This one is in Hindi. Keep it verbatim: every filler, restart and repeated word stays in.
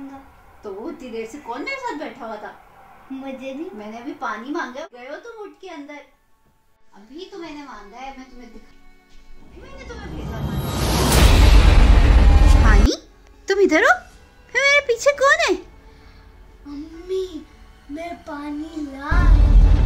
मांगा। तो उतनी देर से कौन मेरे साथ बैठा हुआ था? मुझे नहीं। मैंने अभी पानी मांगा, गए हो तुम उठ के अंदर। अभी तो मैंने मांगा है, मैं तुम्हें दिखा, मैंने तुम्हें भेजा पानी। पानी? तुम इधर हो? फिर मेरे पीछे कौन है? मम्मी, मैं पानी ला